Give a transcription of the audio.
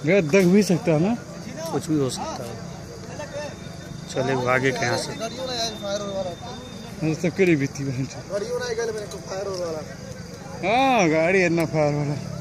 भैया दग भी सकता है ना, कुछ भी हो सकता है। चले आगे के यहाँ से सकरी बीती हाँ गाड़ी है ना फायर वाला।